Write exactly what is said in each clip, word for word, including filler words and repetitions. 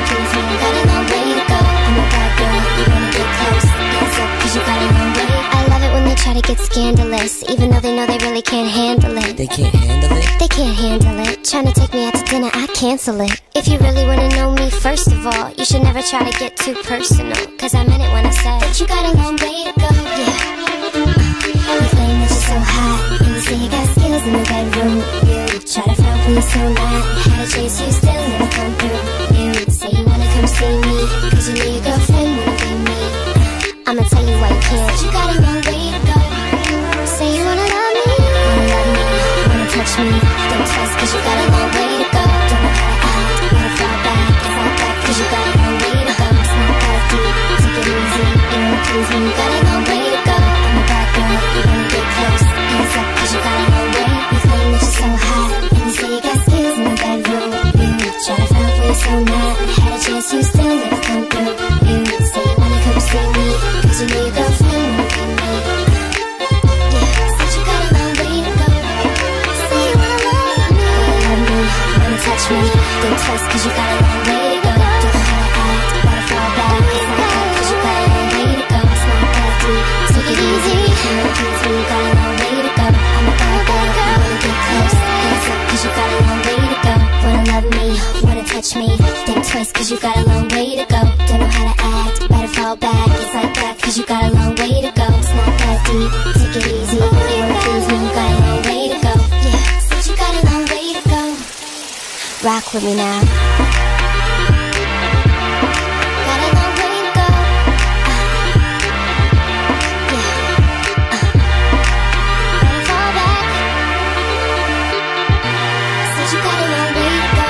please me, got a long way to go. I'm a bad girl, you wanna get close, hands up, cause you got a long way. I love it when they try to get scandalous, even though they know they really can't handle it. They can't handle it? They can't handle it. Trying to take me out to dinner, I cancel it. If you really wanna know me, first of all, you should never try to get too personal, cause I meant it when I said that you got a long way to go, yeah. You claim that you're so hot, and you say you got skills in the bedroom. You try to front when you're so not. Had a chase, you still never come through. You say you wanna come see me, cause you know your girlfriend wanna be me. I'ma tell you why you can't. You got a long way to go. Say you wanna love me, wanna love me, wanna touch me. Don't trust, cause you got a long way to go. Don't know how to act, wanna fall back. It's not back, cause you got a long way to go. It's not that deep, take it easy. You wanna please me, you got a long way to go. I'm a bad girl, you wanna get close, hands up, cause you got a long way. You claim that you're so hot, and you say you got skills in the bedroom. You try to front when you're so not. Had a chance, you still never come through. You say you wanna come see me, cause you know your girlfriend wanna be me. Yeah, said you got a long way to go. Say you wanna love me, wanna love me, wanna touch me. Don't trust, cause you got a long way to go. Don't know how to act, gotta fall back. It's not that, cause you got a long way to go. It's not that deep, take it easy. You know please me, you got a long way to go. I'm a bad girl, you wanna get close, hands up, cause you got a long way to go. Wanna love me, wanna touch me. Think twice, cause you got a long way to go. Don't know how to act, better fall back. It's like that, cause you got a long way to go. It's not that deep, take it easy. You wanna please me, you got a long way to go. Yeah, said you got a long way to go. Rock with me now. Got a long way to go. Uh, yeah. Uh, better fall back. Said you got a long way to go.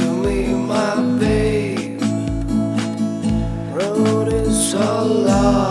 So long.